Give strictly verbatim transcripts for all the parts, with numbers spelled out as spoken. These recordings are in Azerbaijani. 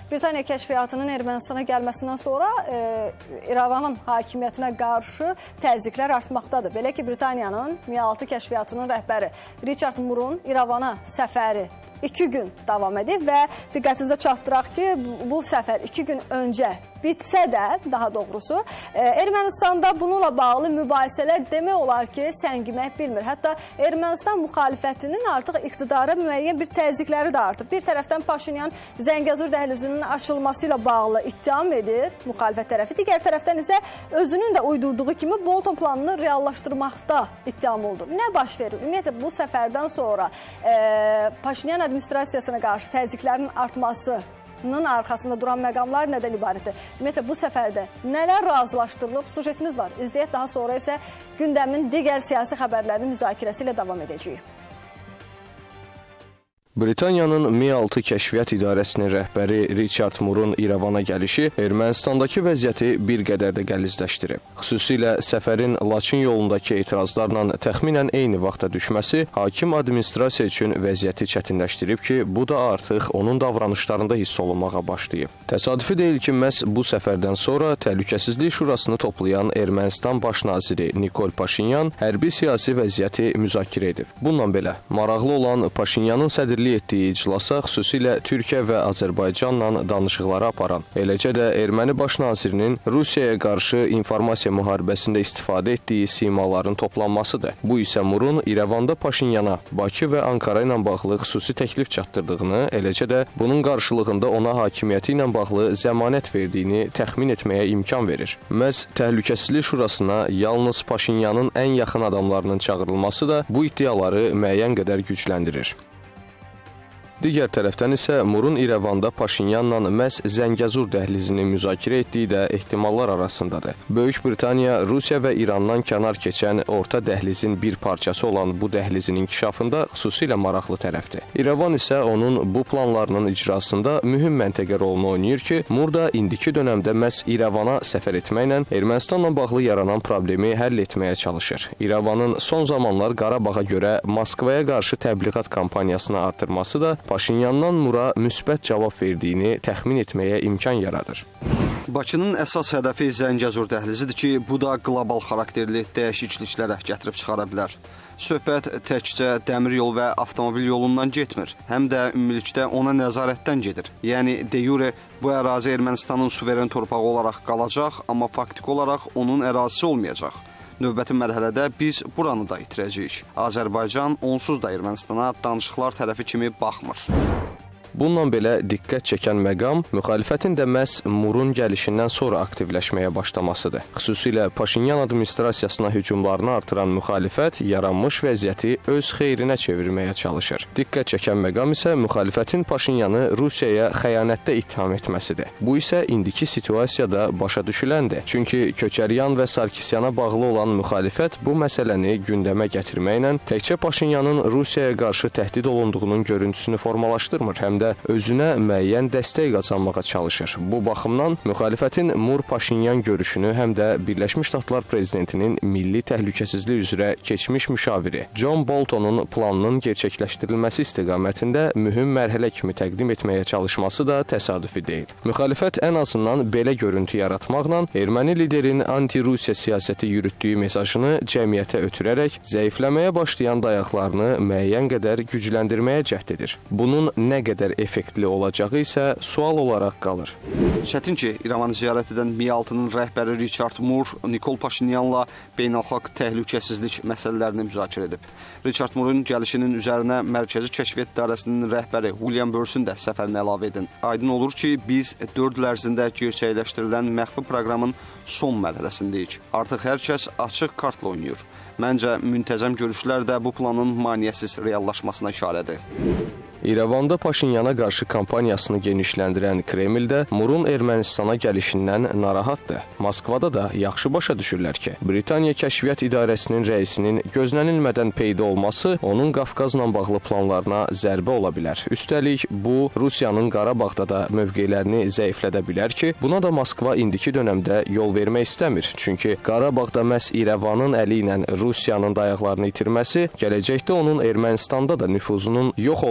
Britaniya kəşfiyyatının Ermənistana gəlməsindən sonra e, İrəvanın hakimiyyətinə qarşı təzyiqlər artmaqdadır. Belə ki, Britaniyanın M altı kəşfiyyatının rəhbəri Richard Moore'un İrəvana səfəri iki gün davam edib və diqqətinizə çatdıraq ki, bu səfər iki gün öncə bitsə də, daha doğrusu, Ermənistanda bununla bağlı mübahisələr demək olar ki, səngimək bilmir. Hətta Ermənistan müxalifətinin artıq iqtidara müəyyən bir təzyiqləri də artıb. Bir tərəfdən Paşinyan Zəngəzur dəhlizinin açılması ilə bağlı ittiham edir müxalifət tərəfi. Digər tərəfdən isə özünün də uydurduğu kimi Bolton planını reallaşdırmaqda ittiham oldu. Nə baş verir? Ümumiyyətlə, bu səfərdən sonra e, Paşinyan administrasiyasına qarşı təzyiqlərin artması arxasında duran məqamlar nədən ibarətdir? Ümumiyyətlə, bu səfərdə nələr razılaşdırılıb? Sujetimiz var. İzləyək, daha sonra isə gündəmin digər siyasi xəbərlərinin müzakirəsi ilə davam edəcəyik. Britaniyanın M altı Kəşfiyyat İdarəsinin rəhbəri Richard Moore'un İrəvana gəlişi Ermənistandakı vəziyyəti bir qədər də qəlizləşdirib. Xüsusilə səfərin Laçın yolundakı etirazlarla təxminən eyni vaxta düşməsi hakim administrasiya üçün vəziyyəti çətinləşdirib ki, bu da artıq onun davranışlarında hiss olunmağa başlayıb. Təsadüfi deyil ki, məhz bu səfərdən sonra Təhlükəsizlik Şurasını toplayan Ermənistan baş naziri Nikol Paşinyan hərbi siyasi vəziyyəti müzakirə edib. Bununla belə, maraqlı olan Paşinyanın sədrliyi etdiyi iclasa xüsusilə Türkiyə və Azərbaycanla danışıqları aparan, eləcə də erməni baş nazirinin Rusiyaya qarşı informasiya müharibəsində istifadə etdiyi simaların toplanmasıdır. Bu isə Moore'un İrəvanda Paşinyana Bakı və Ankara ilə bağlı xüsusi təklif çatdırdığını, eləcə də bunun qarşılığında ona hakimiyyəti ilə bağlı zəmanət verdiyini təxmin etməyə imkan verir. Məhz Təhlükəsizlik Şurasına yalnız Paşinyanın ən yaxın adamlarının çağırılması da bu iddiaları müəyyən qədər gücləndirir. Digər tərəfdən isə Moore'un İrəvanda Paşinyanla məhz Zəngəzur dəhlizini müzakirə etdiyi də ehtimallar arasındadır. Böyük Britaniya, Rusiya və İrandan kənar keçən orta dəhlizin bir parçası olan bu dəhlizin inkişafında xüsusilə maraqlı tərəfdir. İrəvan isə onun bu planlarının icrasında mühüm məntəqə rolunu oynayır ki, Moore da indiki dönəmdə məhz İrəvana səfər etməklə Ermənistanla bağlı yaranan problemi həll etməyə çalışır. İrəvanın son zamanlar Qarabağa görə Moskvaya qarşı təbliğat kampaniyasını artırması da Paşinyandan Moore'a müsbət cavab verdiyini təxmin etməyə imkan yaradır. Bakının əsas hədəfi Zəngəzur dəhlizidir ki, bu da qlobal xarakterli dəyişikliklərə gətirib çıxara bilər. Söhbət təkcə dəmir yol və avtomobil yolundan getmir, həm də ümumilikdə ona nəzarətdən gedir. Yəni, de jure bu ərazi Ermənistanın suveren torpağı olaraq qalacaq, amma faktik olaraq onun ərazisi olmayacaq. Növbəti mərhələdə biz buranı da itirəcəyik. Azərbaycan onsuz da Ermənistana danışıqlar tərəfi kimi baxmır. Bununla belə diqqət çəkən məqam müxalifətin də məhz Moore'un gəlişindən sonra aktivləşməyə başlamasıdır. Xüsusilə Paşinyan administrasiyasına hücumlarını artıran müxalifət yaranmış vəziyyəti öz xeyrinə çevirməyə çalışır. Diqqət çəkən məqam isə müxalifətin Paşinyanı Rusiyaya xəyanətdə ittiham etməsidir. Bu isə indiki situasiyada başa düşüləndir. Çünki Köçəryan və Sarkisyana bağlı olan müxalifət bu məsələni gündəmə gətirməklə təkcə Paşinyanın Rusiyaya qarşı təhdid olunduğunun görüntüsünü formalaşdırmır, həm də özünə müəyyən dəstək qazanmağa çalışır. Bu baxımdan müxalifətin Moore-Paşinyan görüşünü həm də Birləşmiş Ştatlar prezidentinin milli təhlükəsizlik üzrə keçmiş müşaviri John Bolton'un planının gerçəkləşdirilməsi istiqamətində mühüm mərhələ kimi təqdim etməyə çalışması da təsadüfi deyil. Müxalifət ən azından belə görüntü yaratmaqla erməni liderin anti-Rusiya siyasəti yürütdüyü mesajını cəmiyyətə ötürərək zəifləməyə başlayan dayaqlarını müəyyən qədər gücləndirməyə cəhd edir. Bunun nə qədər effektli olacağı isə sual olaraq qalır. Çətin ki, İrəvanı ziyarət edən M altının rəhbəri Richard Moore Nikol Paşinyanla beynəlxalq təhlükəsizlik məsələlərini müzakirə edib. Richard Moore'un gəlişinin üzərinə Mərkəzi Kəşfiyyat İdarəsinin rəhbəri William Burson də səfərini əlavə edin. Aydın olur ki, biz dörd il ərzində gerçəkləşdirilən məxfi proqramın son mərhələsindəyik. Artıq hər kəs açıq kartla oynayır. Məncə, müntəzəm görüşlər də bu planın maneəsiz reallaşmasına işarədir. İrəvanda Paşinyana qarşı kampaniyasını genişləndirən Kreml də Moore'un Ermənistana gəlişindən narahatdır. Moskvada da yaxşı başa düşürlər ki, Britaniya Kəşfiyyat İdarəsinin rəisinin gözlənilmədən peyda olması onun Qafqazla bağlı planlarına zərbə ola bilər. Üstəlik, bu, Rusiyanın Qarabağda da mövqelərini zəiflədə bilər ki, buna da Moskva indiki dönəmdə yol vermək istəmir. Çünki Qarabağda məhz İrəvanın əli ilə Rusiyanın dayaqlarını itirməsi, gələcəkdə onun Ermənistanda da nüfuzunun yox olması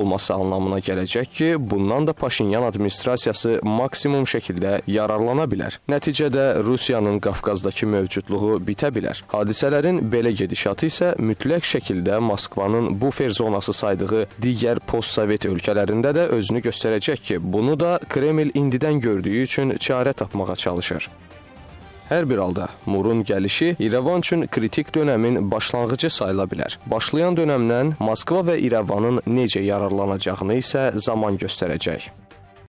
anlamına gələcək ki, bundan da Paşinyan administrasiyası maksimum şəkildə yararlana bilər. Nəticədə Rusiyanın Qafqazdakı mövcudluğu bitə bilər. Hadisələrin belə gedişatı isə mütləq şəkildə Moskvanın bufer zonası saydığı digər postsovet ölkələrində də özünü göstərəcək ki, bunu da Kreml indidən gördüyü üçün çarə tapmağa çalışır. Hər bir halda Murun gəlişi İrəvan üçün kritik dönəmin başlanğıcı sayıla bilər. Başlayan dönəmdən Moskva və İrəvanın necə yararlanacağını isə zaman göstərəcək.